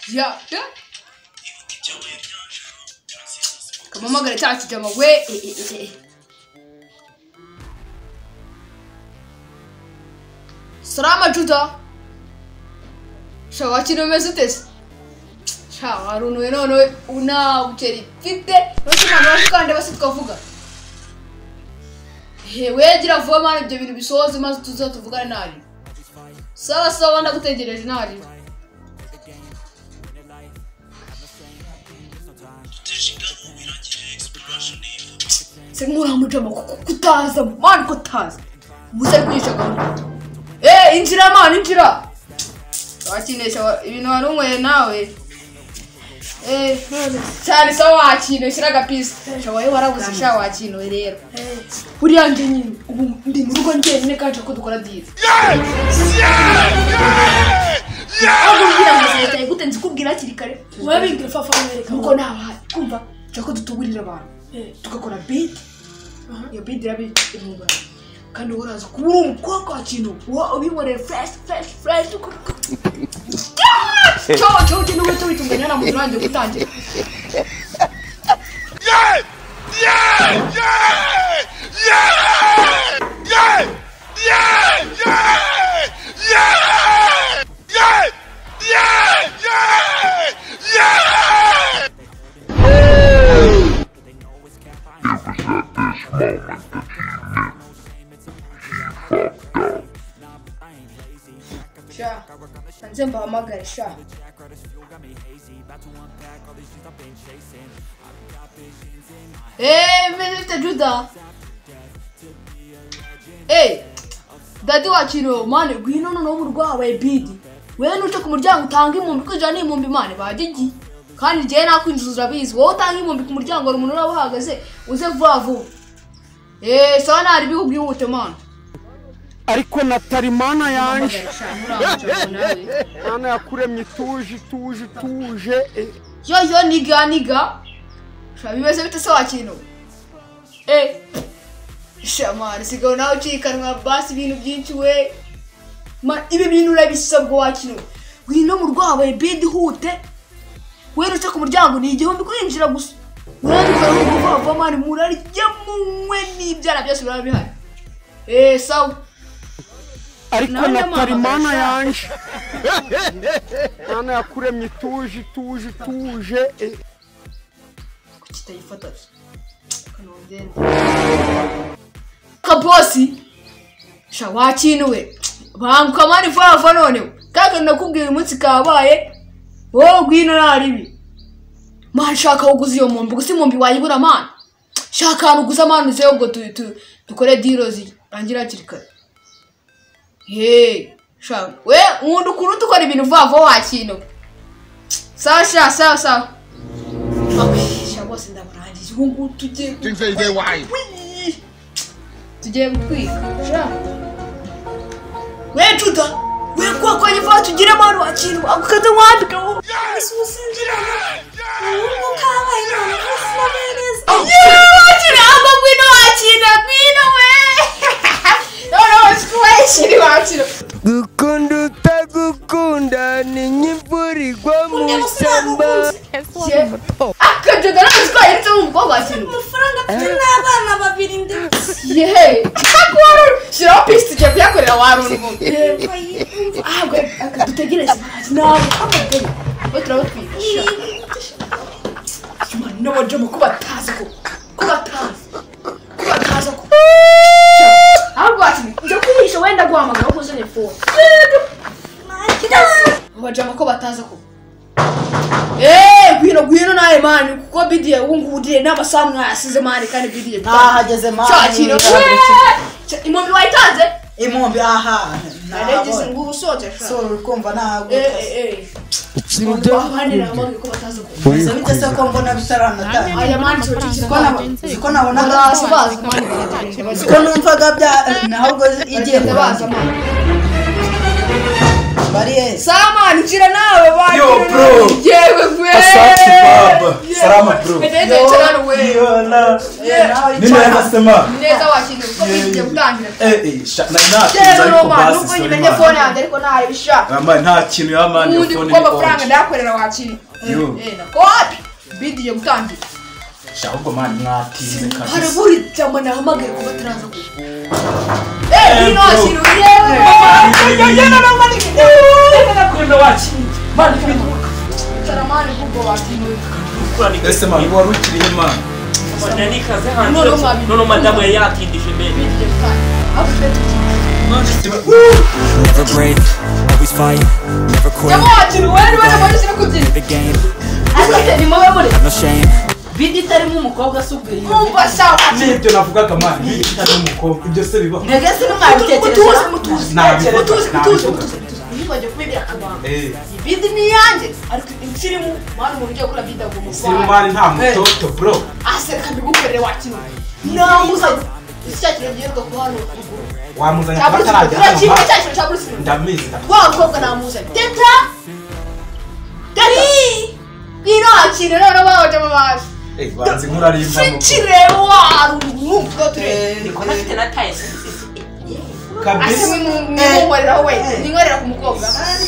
Ya. Kamamagara cyacu jama we. Salama Juda. Shawa kino mesutese. Shawa runo none una ucheri fite. Nose mama kandi basi twavuga. Hewe gira vuba mwana ibyo bintu bisoze maze tuzatuvugana nari. Sawa ndagutegereje nari. Semura mujama kutaza man kutaza. Muze kwisha gahunda. Injira man injira. Wakinesha ibintu warumwe nawe. Cyane sawa wakino shiraga pisi. Shawaye warabuze sha wakino rero. Buriya nje nyine ubu ndi mu rugo nje ne kaje ko dukora diza. Abubwira ngo gute nzikubwira kiri kare. Wabingira fafa Amerika. Nuko nawe kumva cyako dutugurira abantu. Tukakora beat. Yo beat rabi imubara. Kandi uraza kubura umukoko wakino. Ubibore fresh. Ciao, ti non tu ngana mu rwanda gutangira. Nzemba amagarisha. Mr. Juda. Dadi wakino mane gwino no murwawe bidi. Wewe nuce ku muryango utanga imumbi kujana imumbi mane bagigi. Kandi je nakwinjuzura bizi. Wowe utanga imumbi ku muryango ari umuntu urabahagaze uze vuba. Sawa nari bikubwihute mane. Ariko natarimana yanje ana yakuremye tuje yo niga shabimeze bite sawa kino shamari sigaho nawe ucikanwa basi ibintu byinshi we ibi bintu urabisabwa wakino wino mu rwawe bidi hute weruce ku muryango ni igihumbi kwinjira gusa wandika mani murarya munywe n'ibyara byose birabihari sawa ariko natarimana yanje ana yakuremye tuje kutayifata kanongende kabosi shawakinuwe banguka mani vuba none kaka nakubwiye umunsi kabaye wowe gwino naribi man shaka uguze iyo mumbi gusa imumbi wayibura man shaka uguze man uze ngo dukore deals rangira kirikare. Sha we umuntu kuru dukora ibintu vuba wakino. Sawa. Sha bose ndaburangije ubu tujye. Tujye kwika. Sha. We Juda, we kwa yiva tugire manu wakino. Akukaza wandika wo. Isusinjira. Umukaba ino ufumereza. Wakino abagwino wakino we. No, squash wakino. Gukunda ni nyimvurirwa mu samba. Akaje garazwa yitse umukobwa wakino. Amafaranga mfite n'abana babiri ndetse. Akoro shira piste cyo byakorera warungu. Akadutegereza nawe amagere. Otra twisha. No wajamo kubataza ko. Ndakwihisha wenda guhamagara ko uzanye phone. Wajama ko bataza ko. Gwino naye mani kuko bidiye wungudire n'amasamu yasize mani kandi bidiye. Hageze mani. Cyakiro. Imombi wayitanze? Imombi aha. Naregeze ngubu sote sha. So kumva ntabwo. Ikirudo. Bahanira amagi ko bataza ko. Sabite se ko mbona bitarana. Aya mani cyo ziko nabona baza mani. Ziko numvaga bya nahubwo igenda baza mani. Bariye. Sama nchira nawe bari. Yo bro. Yewe gwe. Asante baba. Salama bro. Ndetse nchira nawe. Yona. Nina sema. Neza wakini uko bigiye gutangira. Na natinza ariko basi. Nuko nyimenye phone yanjye ariko nayo bisha. Mama nta kintu yamani yo phone. Uko amafaranga ndakorera wakini. Yo. Nakoti. Bigiye gutangira. Ahubwo mani mwatinze kabisa. Haraburi cyangwa nahamagaye kuba turaza ku. Bino ashiro yewe. Yana na mani. Nakwenda wakini. Mani Taramani kubwo wakini. Ese mani wari ukiriye mani. Nani kaze hanze. Nono madamu yatindije mbere. Never break, always fight, never quit. The game, have no shame. Bidi tarimo umukobwa subwiye. Umva sawa. Nibyo navugaga mani. Bitari umukobwa ibyo se bibaho. Negese n'umwabitekereza. Mutuzi. Nibajye kubibira akabanga. Bidi ni yanjye. Ariko insirimu mwana umuntu ugiye kula bida ngo Si mani nta mutoto bro. Asereka bigukorere wakino. Namuza. Icyakire giheruka ku hano. Wamuzanya kubatarajya hano. Cyakire cya Bruce. Ndamizi. Wa mukobwa namuza. Teta. Dari. Bino akire rero baje babaje. Banzi nkurarimba mu. Chirewa rumva ture. Niko nafite na taye. Kabisa. Ase mwinkorera we. Ninkorera ku mukobwa.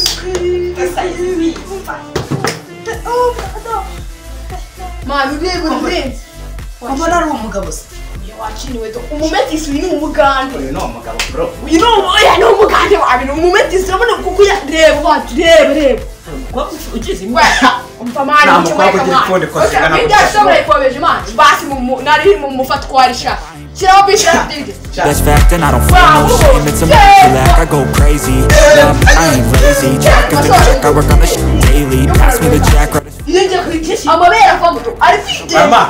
Manu rego ndenze. Mbona ari umugabo se. Wakiniwe to. Umumetisi ni umugande. No mugabo bro. Oya no umugande wabi no umumetisi urabona kuko ya reba reba. Kwa ugize Wewe umfamani telefone kwa sigana. Ndio sobra ikobeje man. Basi nari mufatwarisha. Chira bisha dinde. That's fact and I don't feel no shame. It's a mental act, I go crazy. I ain't lazy, jack of the jack, I work on the shit daily. Pass me the jack right. Yinje kwikisi. Amabera kwa mtu. Arifite. Mama.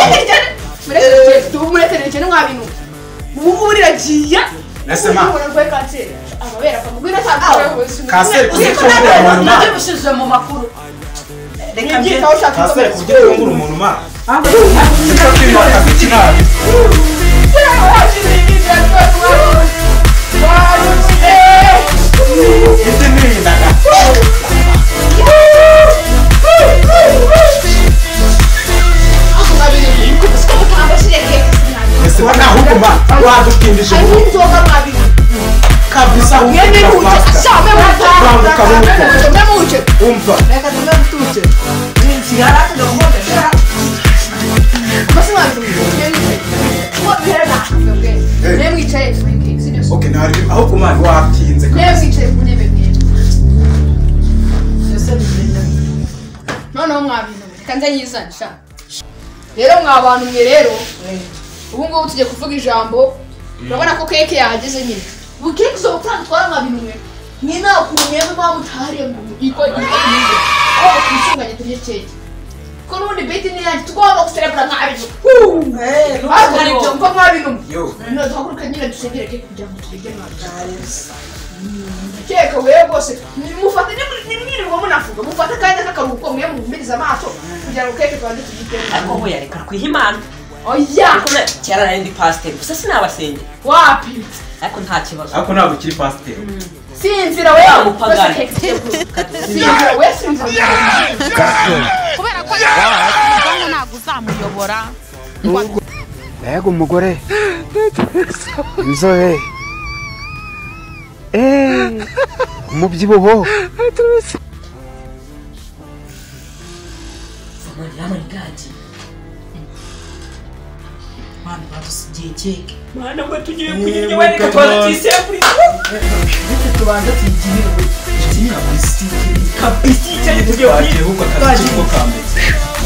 Mureke n'umwabinu. Muburira jiya. Nasema. Amabera kwa mugwira cyangwa Kasere kuzicyongera umuntu ma. Nje bushize mu makuru. Reka mbe. Kasere kuzicyongera umuntu ma. Sika kwimaka bikinabi. Ite nini ndaka. Ese wana huko ma. Wadukindije mu. Kabisa huko. Umva. Reka tumutuje. Nsigara tudomoda shara. Okay, nari aho kumani watinze kabisa. Noneho mwabintu kanza nyisanisha rero mwabantu mwe rero ubu ngubu tujye kuvuga ijambo urabona ko keke yageze nyine ubu keke zo gutanga twara mwabintu mwe nyina kumwe mpamvu utahariye ngo iko nize aho kwisunganye tujye keke ko nundi beti ni yanjye tugomba guserebra mwabintu ari byo mva mwabintu Yo. no duhaguruka nyine dusengere keke kugira ngo tugege mwabintu keke wewe bose mufate nimwirirwa munavuga mufate kandi kakaruhuko mwe mumbiriza amaso kugira ngo keke twande tugite ariko ngo yareka kwihimana. oya Cyara nari ndi pastor. Gusa sinabasenge. wapi Ariko nta kibazo. Ariko ntabwo kiri pastor. sinzira wewe Mupagani. sinzira wewe sinzira kubera ko ngo ntabwo uzamuyobora. Mbega umugore inzobe umubyibuho Yamani gaji. Mwana badusigiye keke. Mwana ngo tugiye kunyirya wereka twaza tisepuri. Ndetse tubanza tuyigirire. Ikinira ku isitike. Kabisi cyane tugiye Wagiye huko akazi kiko kambetse.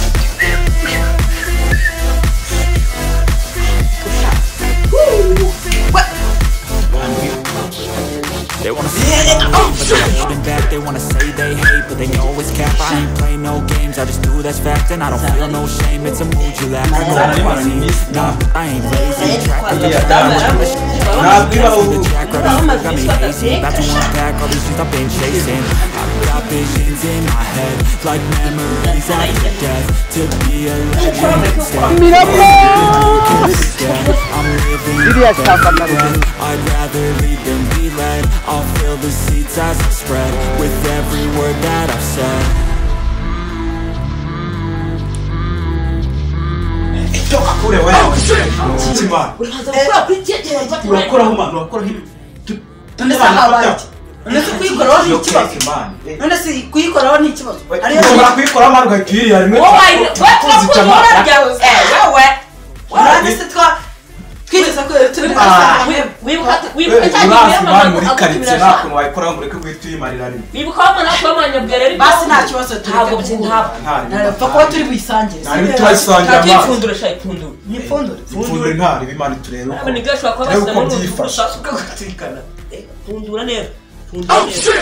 They wanna see me but they're holding back. They wanna say they hate, but they know it's cap. I ain't play no games, I just do that's fact. And I don't feel no shame, it's a mood you lack. I know I'm busy, nah, I ain't lazy. Track with the jack right, got me hazy. About to unpack all these things I've been chasing. I got visions in my head, like memories after death. To be a legend instead. I'm living I'd rather lead than be led. I'll fill the seats as I spread with every word that I've said. Kure wewe. Chima. Urakora huma, urakora hivi. Nasi kuyikoraho ni ikibazo. Nasi kuyikoraho ni ikibazo. Ariyo kuyikoraho marwa kiri harimo. Wewe waranditse twigeze ko wibuka muri karitsiye nakuntu wayikora ngo reke guhituyimarira rimwe. Wibuka mwana twamanya bwere basi nta kibazo turi ntabwo ko turi buyisangire. Nari twayisangira ama. Ifundura sha ifundura. Ifundura ntari bimana turebe. Aba ni gashwa kwa basa mu rushaka kugatikana. Fundura neza. Fundura neza.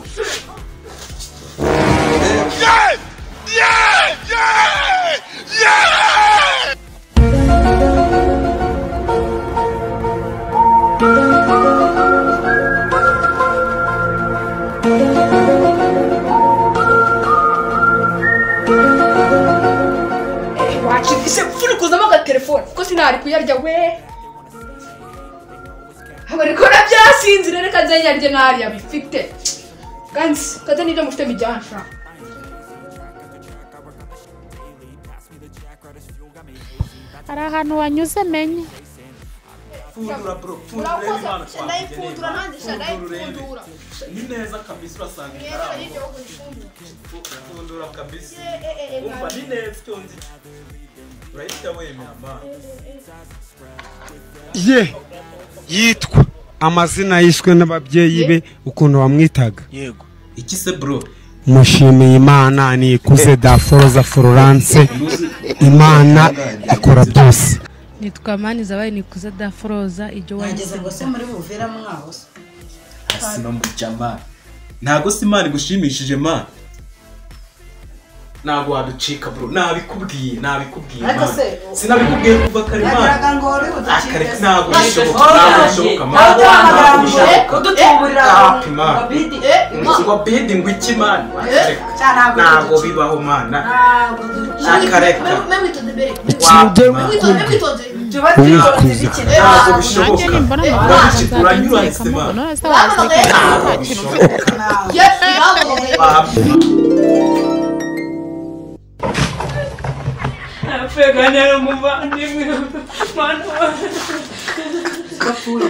Wachikise fulu kuzama ka telefone ko sinari kuyarya we. Habariko nabyasinzire reka nzanyarye nari yabifite. Gansi kaza nibyo mufite bijyansha. Hari ahantu wanyuze menye. Fundura bro, fundura imana kwa. Fundura nanjye fundura. Ni neza kabisa urasanga ikarabo. Fundura kabisa. Umva ni neza cyonzi. Urahita wemera ma. Yitwa amazina yishwe n'ababyeyi be ukuntu bamwitaga. Yego. Iki se bro? Mushimiye Imana ni ikuze Daforoza Florence. Imana ikora byose. Nitwa Manizabaye nikuze Daforoza ijyo wageze rwose muri buvera mwaho. Asino mujama. Ntago simani gushimishije ma. Ntago waducika bro. Nabikubwiye man. Sinabikubwiye kuva kare man. Nagiraga ngo uri uducike. Ntago bishoboka man. Kudutumurira babidi babidi ngo iki man. Ntago bibaho man. Akareka. Ntago bishoboka. Uranyuranse man. Pegando muvandimwe mwana kapuro.